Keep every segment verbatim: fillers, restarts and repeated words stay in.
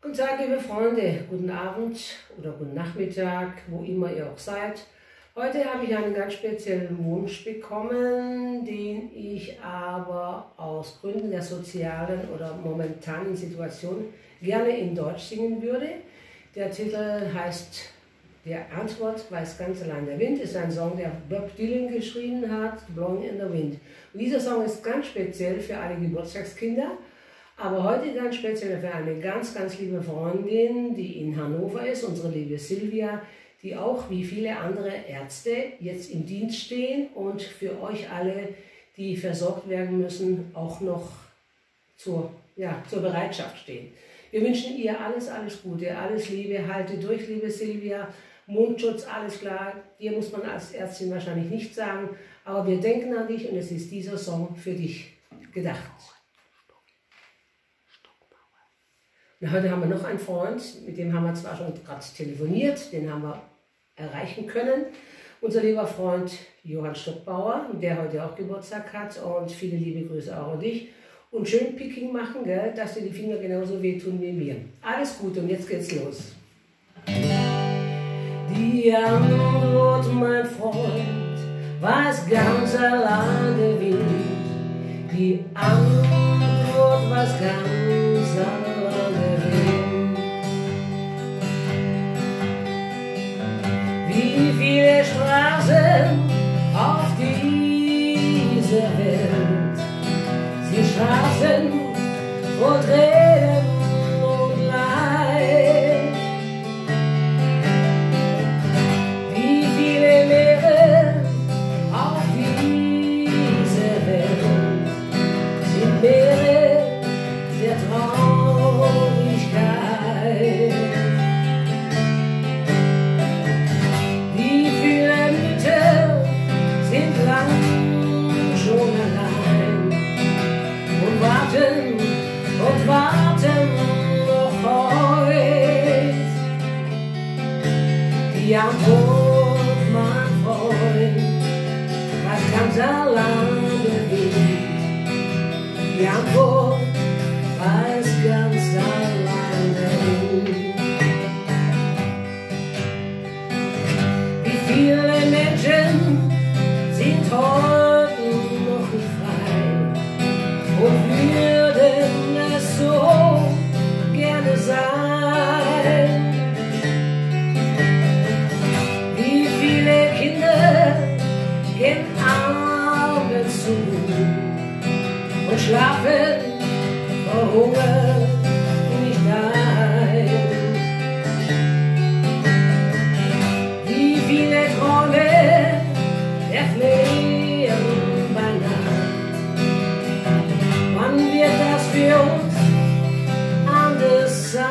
Guten Tag, liebe Freunde, guten Abend oder guten Nachmittag, wo immer ihr auch seid. Heute habe ich einen ganz speziellen Wunsch bekommen, den ich aber aus Gründen der sozialen oder momentanen Situation gerne in Deutsch singen würde. Der Titel heißt "Der Antwort weiß ganz allein der Wind", ist ein Song, der Bob Dylan geschrieben hat, "Blowing in the Wind". Und dieser Song ist ganz speziell für alle Geburtstagskinder, aber heute ganz speziell für eine ganz, ganz liebe Freundin, die in Hannover ist, unsere liebe Silvia, die auch wie viele andere Ärzte jetzt im Dienst stehen und für euch alle, die versorgt werden müssen, auch noch zur, ja, zur Bereitschaft stehen. Wir wünschen ihr alles, alles Gute, alles Liebe, halte durch, liebe Silvia, Mundschutz, alles klar, dir muss man als Ärztin wahrscheinlich nicht sagen, aber wir denken an dich und es ist dieser Song für dich gedacht. Und heute haben wir noch einen Freund, mit dem haben wir zwar schon gerade telefoniert, den haben wir erreichen können. Unser lieber Freund Johann Stockbauer, der heute auch Geburtstag hat, und viele liebe Grüße auch an dich. Und schön Picking machen, gell, dass dir die Finger genauso wehtun wie mir. Alles Gute und jetzt geht's los. Die Antwort, mein Freund, weiß ganz allein der Wind. Die Antwort weiß ganz allein der Wind. Wie viele Straßen auf dieser Welt, die Straßen voll Tränen und Leid. Wie viele Meere auf dieser Welt sind Meere der Traurigkeit. Wie viele Mütter sind lang schon allein und warten und warten noch heut. Die Antwort, mein Freund, weiß ganz allein der Wind. Die Antwort weiß ganz allein der Wind. Wie viele Menschen sind heute noch nicht frei und würden es so gerne sein. Wie viele Kinder gehen abends zu und schlafen vor Hunger nicht ein. Wie viele Träume erfliehen bei Nacht. Wann wird das für uns anders sein?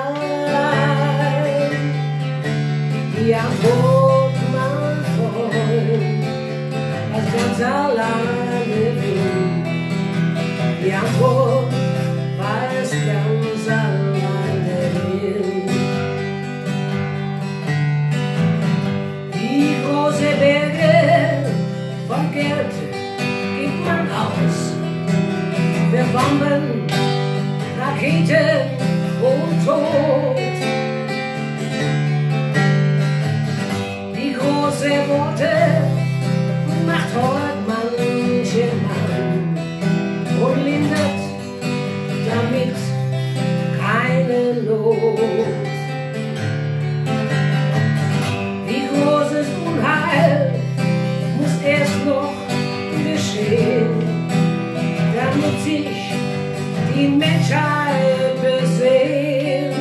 Die Antwort, mein Freund, weiß ganz allein der Wind. Die Antwort weiß ganz allein der Wind. Wie große Berge von Geld gibt man aus für Bomben, Raketen und Tod. Wie große Worte macht heute manche Mann und lindert damit keine Not. Wie großes Unheil muss erst noch geschehen, damit sich die Menschheit besinnt.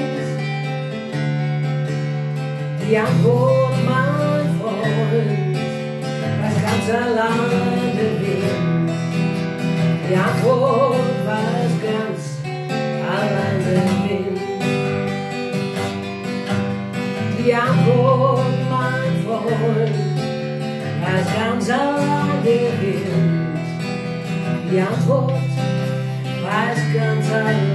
Die Antwort, mein Freund, weiß ganz allein der Wind. Die Antwort weiß ganz allein der Wind. Die Antwort, mein Freund, weiß ganz allein der Wind. Die Antwort weiß ganz allein.